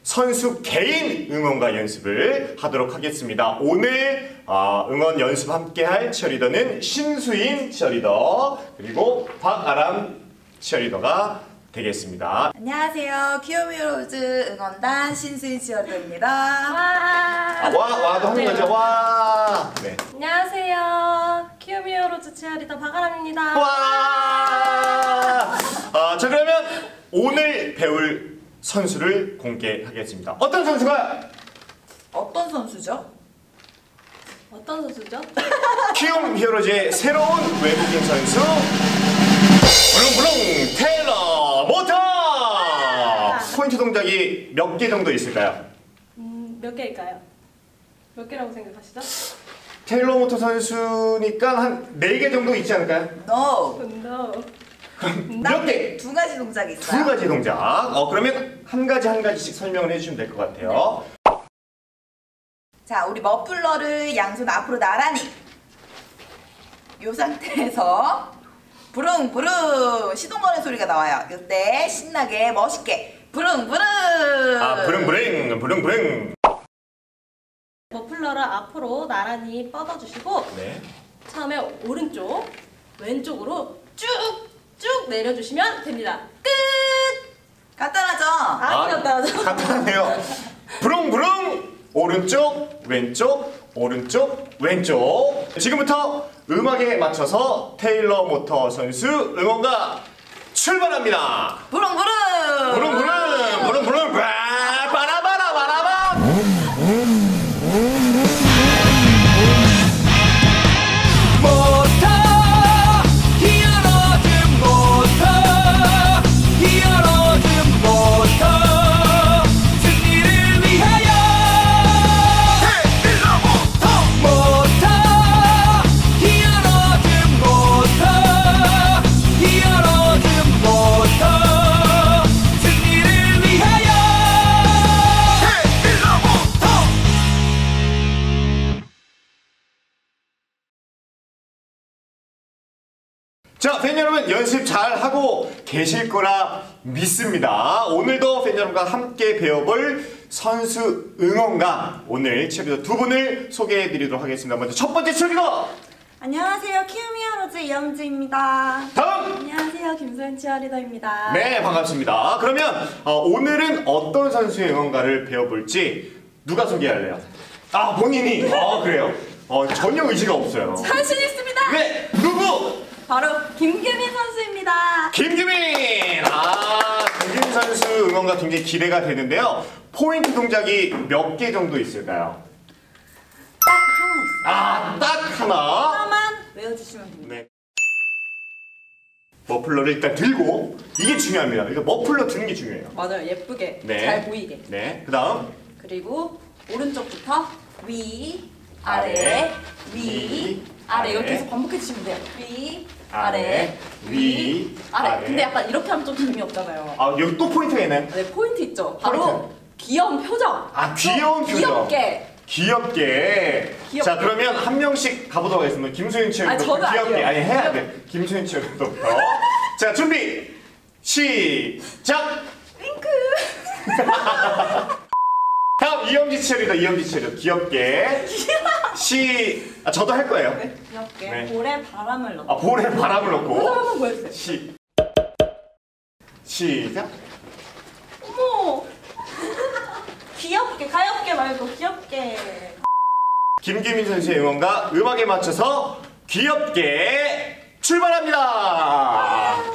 선수 개인 응원가 연습을 하도록 하겠습니다. 오늘 응원 연습 함께할 치어리더는 신수인 치어리더 그리고 박아람 치어리더가 되겠습니다. 안녕하세요. 키오미로즈 응원단 신수인 치어리더입니다. 와도 하는 거죠. 와. 네. 안녕하세요. 키오미오로즈 치어리더 박아람입니다. 와. 자 그러면 오늘 배울 선수를 공개하겠습니다. 어떤 선수가? 어떤 선수죠? 어떤 선수죠? 키움 히어로즈의 새로운 외국인 선수 부릉부릉 테일러 모터! 포인트 동작이 몇 개 정도 있을까요? 몇 개일까요? 몇 개라고 생각하시죠? 테일러 모터 선수니까 한 4개 정도 있지 않을까요? No. No. 몇 개? 두 가지 동작이 있어요. 두 가지 동작. 그러면 한 가지씩 설명을 해주시면 될 것 같아요. 네. 자, 우리 머플러를 양손 앞으로 나란히 이 상태에서 부릉부릉 시동 거는 소리가 나와요. 이때 신나게 멋있게 부릉부릉. 부릉부릉. 머플러를 앞으로 나란히 뻗어주시고 네. 처음에 오른쪽, 왼쪽으로 쭉쭉 내려주시면 됩니다. 끝! 간단하죠? 간단하죠? 간단하네요. 부릉부릉 오른쪽 왼쪽 오른쪽 왼쪽. 지금부터 음악에 맞춰서 테일러 모터 선수 응원가 출발합니다. 부릉부릉. 부릉부릉 바라바라바라바. 자, 팬 여러분 연습 잘 하고 계실 거라 믿습니다. 오늘도 팬 여러분과 함께 배워볼 선수 응원가 오늘 치어리더 두 분을 소개해 드리도록 하겠습니다. 먼저 첫 번째 치어리더. 안녕하세요. 키오미어로즈 이영지입니다. 다음. 안녕하세요. 김소연 치어리더입니다. 네, 반갑습니다. 그러면 오늘은 어떤 선수의 응원가를 배워볼지 누가 소개할래요? 본인이. 그래요. 전혀 의지가 없어요. 자신 있습니다. 네, 누구? 바로 김규민 선수입니다. 김규민! 김규민 선수 응원가 굉장히 기대가 되는데요. 포인트 동작이 몇 개 정도 있을까요? 딱 하나 있어요. 딱 하나. 하나만 외워주시면 됩니다. 네. 머플러를 일단 들고, 이게 중요합니다. 그러니까 머플러 드는 게 중요해요. 맞아요. 예쁘게 네. 잘 보이게. 네, 그 다음. 그리고 오른쪽부터 위, 아래, 위, 아래 이렇게 해서 반복해 주시면 돼요. 위, 아래, 위, 아래. 근데 약간 이렇게 하면 좀 재미없잖아요. 여기 또 포인트가 있나요? 네, 포인트 있죠. 바로 포인트. 귀여운 표정. 귀여운 표정. 귀엽게. 자, 그러면 한 명씩 가보도록 하겠습니다. 김소연 치어리더 저는 귀엽게. 아니에요. 해야 돼. 김소연 치어리더부터. 자, 준비. 시작. 윙크. 다음 이영지 치어리더 귀엽게. 저도 할 거예요. 네, 귀엽게. 네. 볼에 바람을 넣고. 볼에 바람을 표정 넣고. 한번 보여주세요. 시작. 어머. 귀엽게, 가엽게 말고 귀엽게. 김규민 선수의 응원가 음악에 맞춰서 귀엽게 출발합니다.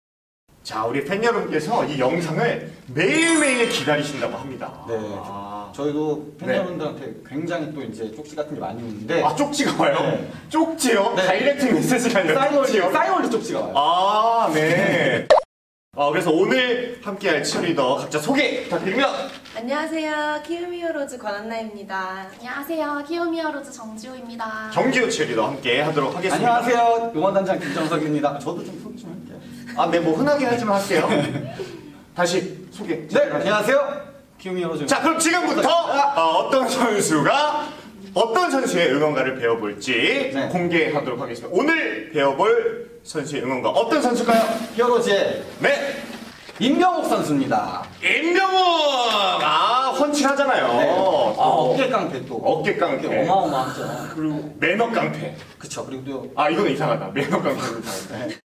자, 우리 팬 여러분께서 이 영상을 매일매일 기다리신다고 합니다. 네, 저희도 팬 네. 여러분들한테 굉장히 또 이제 쪽지 같은 게 많이 오는데 아, 쪽지가 와요? 네. 쪽지요? 네. 다이렉트 메시지가 아니라 쪽지요? 싸이월드 쪽지가 와요. 아, 네. 그래서 오늘 함께할 치어리더 각자 소개 부탁드리면 안녕하세요. 키우미오로즈 권한나입니다. 안녕하세요. 키오미어로즈 정지호입니다. 정기호 치어리더 함께 하도록 하겠습니다. 안녕하세요. 응원단장 김정석입니다. 저도 좀 소개 좀 할게요. 아, 네, 뭐 흔하게 하지만 할게요. 다시 소개. 네, 안녕하세요. 키우미오로즈. 자, 그럼 지금부터 어떤 선수가 어떤 선수의 응원가를 배워볼지 네. 공개하도록 하겠습니다. 오늘 배워볼 선수의 응원가 어떤 선수일까요? 히어로즈의 네, 임병욱 선수입니다. 임병욱! 훤칠하잖아요. 네. 또 어깨 깡패 또. 어깨 깡패. 어깨 어마어마하죠. 그리고 매너 깡패. 그쵸. 그리고 또. 이거는 이상하다. 매너 깡패는 이상하다. 네.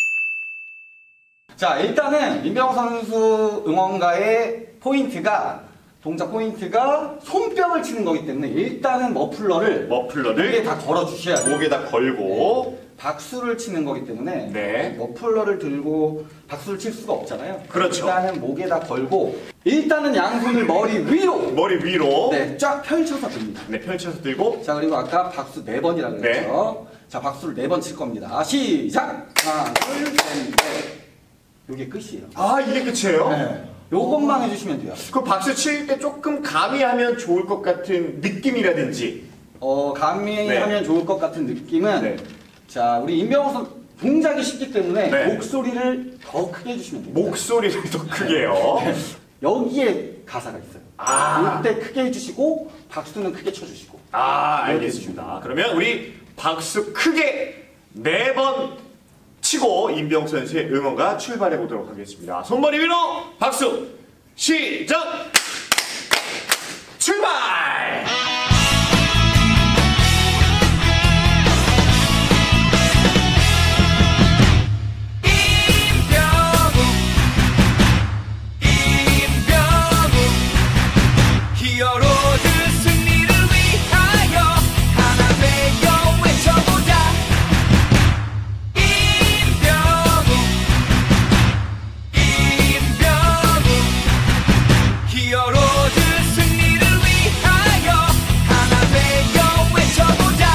자, 일단은 임병욱 선수 응원가의 동작 포인트가 손뼉을 치는 거기 때문에 일단은 머플러를 목에 다 걸어주셔야 돼요. 목에다 걸고. 네. 박수를 치는 거기 때문에 네. 머플러를 들고 박수를 칠 수가 없잖아요. 그렇죠. 일단은 목에다 걸고 일단은 양손을 머리 위로 머리 위로. 네, 쫙 펼쳐서 듭니다. 네, 펼쳐서 들고. 자, 그리고 아까 박수 4번이라고 네. 했죠. 자, 박수를 4번 칠 겁니다. 시작! 하나, 둘, 셋, 넷. 요게 끝이에요. 이게 끝이에요? 네. 요것만 해주시면 돼요. 그 박수 칠 때 조금 가미하면 좋을 것 같은 느낌이라든지. 가미하면 좋을 것 같은 느낌은 네. 자, 우리 임병욱 선수 동작이 쉽기 때문에 네. 목소리를 더 크게 해주시면 됩니다. 목소리를 더 크게요. 여기에 가사가 있어요. 이때 크게 해주시고 박수는 크게 쳐주시고. 알겠습니다. 그러면 우리 박수 크게 4번 치고 임병욱 선수의 응원가 출발해 보도록 하겠습니다. 손머리 위로 박수 시작! 출발! 히어로즈 승리를 위하여 하나 되어 외쳐보자. 임병욱 히어로즈 승리를 위하여 하나 되어 외쳐보자.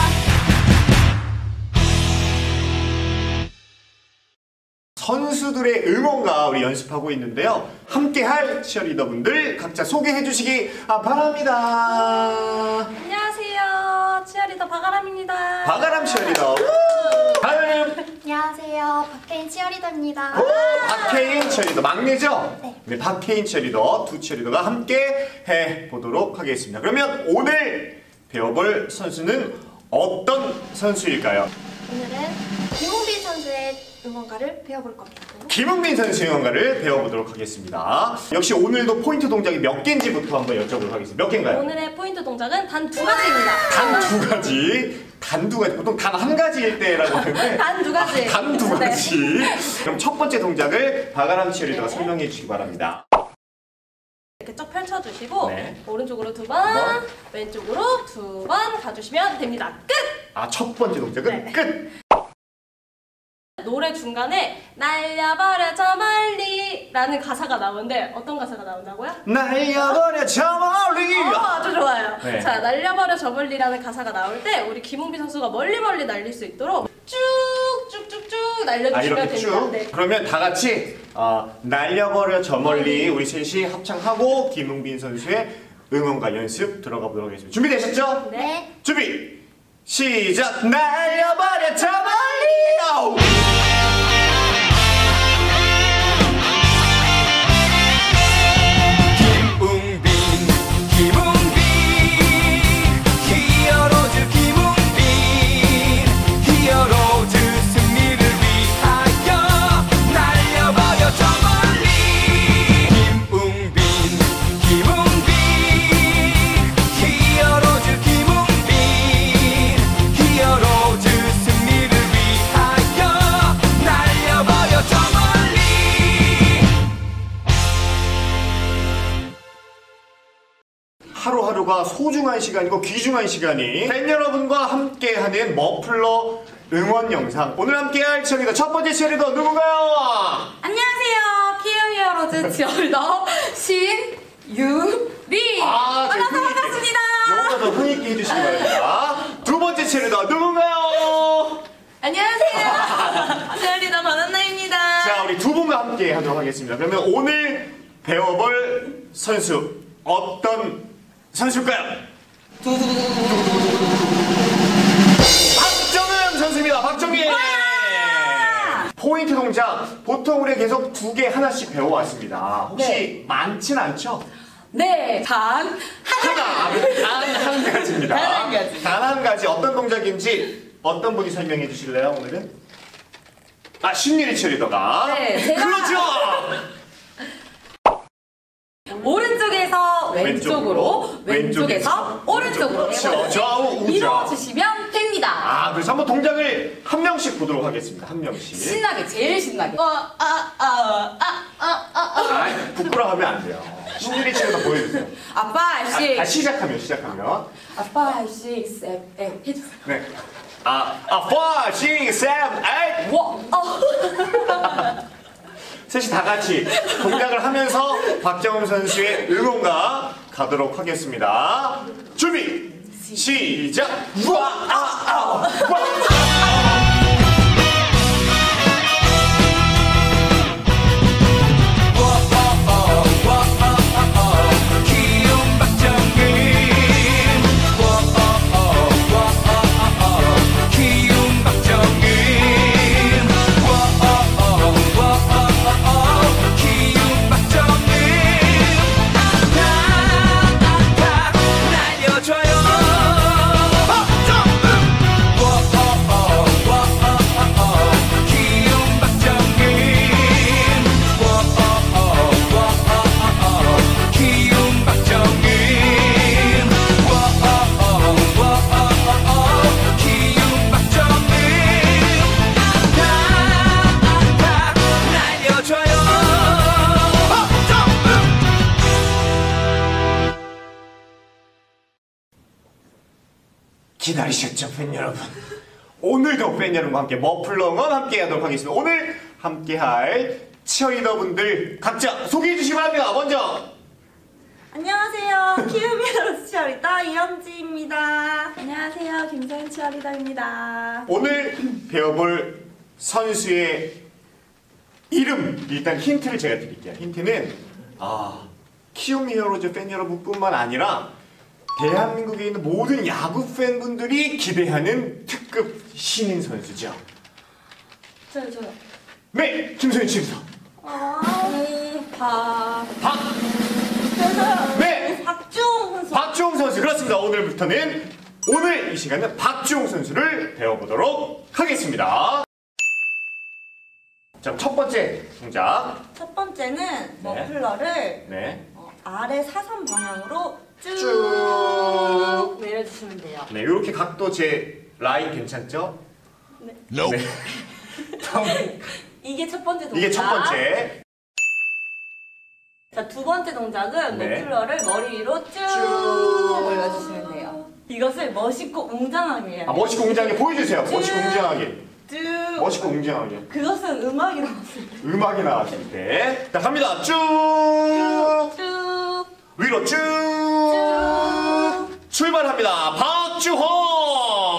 선수들의 응원가 우리 연습하고 있는데요. 함께할 치어리더분들 각자 소개해 주시기 바랍니다. 안녕하세요. 치어리더 박아람입니다. 박아람 치어리더. 다음 안녕하세요. 박혜인 치어리더입니다. 박혜인 치어리더 막내죠? 네. 네, 박혜인 치어리더 두 치어리더가 함께 해 보도록 하겠습니다. 그러면 오늘 배워볼 선수는 어떤 선수일까요? 오늘은 김홍빈 선수의 응원가를 배워볼 겁니다. 김흥민 선수의 응원가를 배워보도록 하겠습니다. 역시 오늘도 포인트 동작이 몇 개인지부터 한번 여쭤보도록 하겠습니다. 몇 개인가요? 오늘의 포인트 동작은 단 2가지입니다. 단 2가지. 단 2가지. 보통 단 1가지일 때라고 하는데 단 2가지. 단 2가지. 그럼 첫 번째 동작을 박아람 치어리더가 설명해 주시기 바랍니다. 이렇게 쫙 펼쳐주시고 네. 오른쪽으로 2번, 번. 왼쪽으로 2번 가주시면 됩니다. 끝! 첫 번째 동작은 네. 끝! 노래 중간에 날려버려 저 멀리 라는 가사가 나오는데 어떤 가사가 나온다고요? 날려버려 저 멀리! 아주 좋아요. 네. 자, 날려버려 저 멀리라는 가사가 나올 때 우리 김홍빈 선수가 멀리 날릴 수 있도록 쭉쭉쭉쭉 날려주시면 이렇게 됩니다. 쭉? 네. 그러면 다 같이 날려버려 저 멀리 우리 셋이 합창하고 김흥빈 선수의 응원가 연습 들어가 보도록 하겠습니다. 준비되셨죠? 네. 준비! 시작! 날려버려 저 멀리! 아우! 김웅빈 히어로즈 김웅빈 히어로즈 승리를 위하여 날려버려 저 멀리. 김웅빈 히어로즈 김웅빈 히어로즈 승리를 위하여 날려버려 저 멀리. 하루하루가 소중한 시간이고 귀중한 시간이 팬 여러분과 함께하는 머플러 응원 영상. 오늘 함께할 치어리더 첫 번째 치어리더 누군가요? 안녕하세요. 키움 히어로즈 치어리더 유비. 반갑습니다. 영어가 더 흥있게 해주시기 바랍니다. 두 번째 체리더 누군가요? 안녕하세요. 체리더 바나나입니다. 자, 우리 두 분과 함께 하도록 하겠습니다. 그러면 오늘 배워볼 선수 어떤 선수일까요? 박정은 선수입니다. 박정희. 포인트 동작 보통 우리가 계속 두 개 하나씩 배워왔습니다. 혹시 네. 많진 않죠? 네, 단 한 가지입니다. 단 한 가지. 단 한 가지 어떤 동작인지 어떤 분이 설명해 주실래요? 오늘은? 신유리 체리더가. 네, 제가- 그렇죠. 오른쪽에서 왼쪽으로, 왼쪽에서 오른쪽으로 그렇죠. 좌우 우좌. 밀어주시면 됩니다. 그래서 한번 동작을 한 명씩 보도록 하겠습니다. 한 명씩. 신나게, 제일 신나게. 부끄러워하면 안 돼요. 신유리 체리더 보여주세요. 아빠, 씩. 시작하면. 아빠, 씩, 셋, 넷. 해주세요. 네. 5, 6, 7, 8. 셋이 다 같이 동작을 하면서 박정음 선수의 응원가 가도록 하겠습니다. 준비! 시작! 귀여운 박정희 귀여운 박정희 귀여운 박정희 다 날려줘요 귀여운 박정희 귀여운 박정희 귀여운 박정희 다 날려줘요 기다리셨죠, 팬 여러분? 오늘도 팬 여러분과 함께 머플러건 함께 하도록 하겠습니다. 오늘 함께 할 치어리더분들 각자 소개해 주시기 바랍니다. 먼저 안녕하세요. 키우미로 치어리더 이영지입니다. 안녕하세요. 김서연 치어리더입니다. 오늘 배워볼 선수의 이름 일단 힌트를 제가 드릴게요. 힌트는 키움 히어로즈 팬 여러분뿐만 아니라 대한민국에 있는 모든 야구 팬분들이 기대하는 특급 신인 선수죠. 저요. 네, 김소연 씨입니다. 네, 박주홍 선수. 박주홍 선수 그렇습니다. 오늘 이 시간은 박주홍 선수를 배워보도록 하겠습니다. 자, 첫 번째 동작. 첫 번째는 머플러를 네. 아래 사선 방향으로 쭉 쭉. 내려주시면 돼요. 네, 이렇게 각도 제 라인 괜찮죠? 네. 네. 이게 첫 번째 동작. 이게 첫 번째. 자, 두 번째 동작은 네. 머플러를 머리 위로 쭉 올려주시면 돼요. 이것을 멋있고 웅장하게 해야 돼요. 멋있고 웅장하게 보여주세요. 멋있고 웅장하게. 쭉. 멋있고 웅장하게. 그것은 음악이 나왔을 때. 음악이 나왔을 때. 자, 갑니다. 쭉. 쭉. 위로 쭉. 쭉. 출발합니다. 박주홍.